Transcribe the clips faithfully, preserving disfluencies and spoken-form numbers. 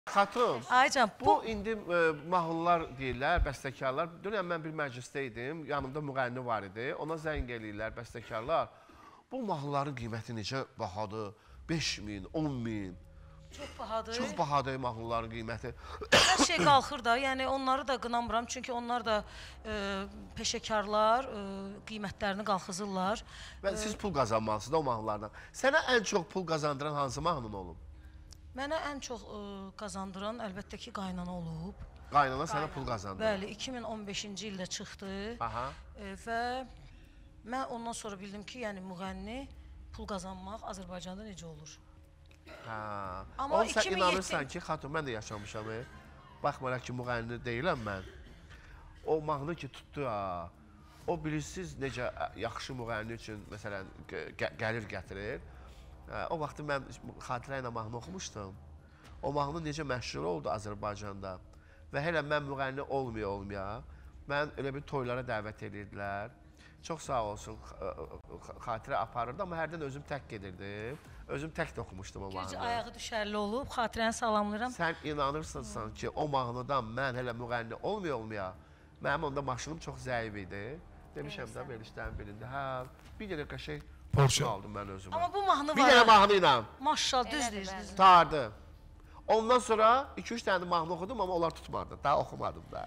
Xatun, Aycan, bu... bu indi e, mahnılar deyirlər, bəstəkarlar. Dünən mən bir məclisdə idim, yanımda müğənni var idi. Ona zəng eləyirlər bəstəkarlar. Bu mahnıların qiyməti necə bahadır? beş min, on min. Çox bahadır. Çox bahadır mahnıların qiyməti. Hər şey qalxır da, yəni onları da qınamıram. Çünki onlar da e, peşəkarlar, e, qiymətlərini qalxızırlar. Və siz pul qazanmalısınız o mahnılardan. Sənə ən çox pul qazandıran hansı mahnın olub? Mənə ən çox ə, qazandıran əlbəttə ki, qaynana olub. Qaynana sənə pul qazandırır. Bəli, iki min on beşinci ildə çıxdı. Aha. E, və mən ondan sonra bildim ki, yəni müğənni pul qazanmaq Azərbaycanda necə olur. Hə. Amma Onu sən iki min yeddi... inanırsan ki, xatun, mən də yaşamışam. E. Baxmayaraq ki, müğənni deyiləm mən. O mahnı ki, tutdu ha. O bilirsiniz necə yaxşı müğənni üçün, məsələn, gəlir gətirir. O vaxtı mən Xatirə ilə mahnı oxumuşdum. O mahnı necə məşhur oldu Azərbaycanda. Və hələ mən müğənni olmaya-olmaya, mən elə bir toylara dəvət edirdilər. Çox sağ olsun, Xatirə aparırdı, amma hərdən özüm tək gedirdim. Özüm tək də oxumuşdum o mahnı. Gecə ayağı düşərli olub, Xatirəni salamlayıram. Sən inanırsan ki, o mahnıdan mən hələ müğənni olmaya-olmaya, mənim onda maşınım çox zəif idi. Demişəm də verilişlərin birində, hə, bir dənə qəşək Porsche aldım mən özümə. Amma bu mahnı var. Bir dənə mahnı ilə. Maşallah, düz deyirsiniz. Tardı. Ondan sonra iki üç dənə mahnı oxudum, amma onlar tutmadı. Daha oxumadım da.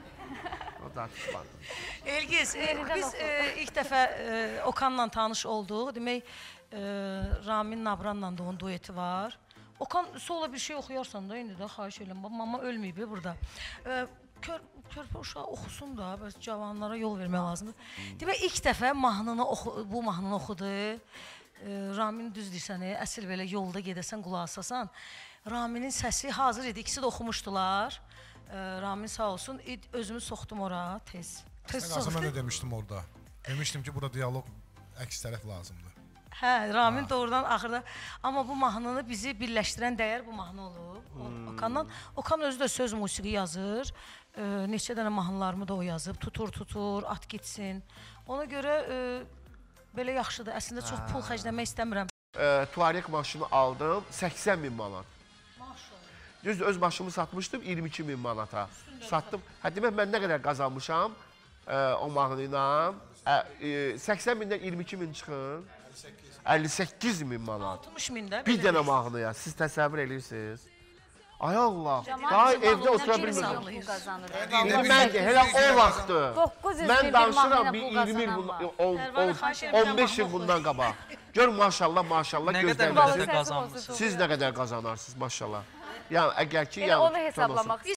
O da tutmadı. Elgiz, e, biz e, ilk dəfə e, Okan'la tanış olduq. Demək, e, Ramin Nabran'la da onun dueti var. Okan, sola bir şey oxuyarsan da, indi də xahiş edirəm. Mama ölməyib burada. E, kör, körpə uşağı oxusun da, cavanlara yol vermək lazımdır. Demək, ilk dəfə mahnını oxu, bu mahnını oxudu. E, Ramin düz deyirsən, e, əsl belə yolda gedəsən, qulaq asasan. Raminin səsi hazır idi, ikisi də oxumuşdular. E, Ramin sağ olsun, özümü soxdum ora tez. Tez soxdum. Mən də demişdim orada. Demişdim ki, burada diyalog əks tərəf lazımdır. Hə, Ramin doğrudan axırda. Amma bu mahnını bizi birləşdirən dəyər bu mahnı olub. Hmm. Okandan. Okan özü də söz musiqi yazır. E, neçə dənə mahnılarımı da o yazıb. Tutur, tutur, at gitsin. Ona görə e, belə yaxşıdır. Əslində çox pul xərcləmək istəmirəm. E, Tuareg maşını aldım, səksən min manat. Maşallah. Düz öz maşımı satmışdım, iyirmi iki min manata. Satdım. Hə, demək, mən nə qədər qazanmışam e, o mahnı ilə. E, e, səksən mindən iyirmi iki min çıxın. əlli səkkiz min manat. altmış min də. Bir dənə mahnıya, siz təsəvvür edirsiniz. Ay Allah, daha evdə otura bilmirəm. Mən ki, hələ o vaxtı, mən danışıram bir iyirmi il, on beş il bundan qabaq. Gör, maşallah, maşallah, gözləməsiniz. Siz nə qədər qazanarsınız, maşallah. Yəni, əgər ki, yəni, onu hesablamaq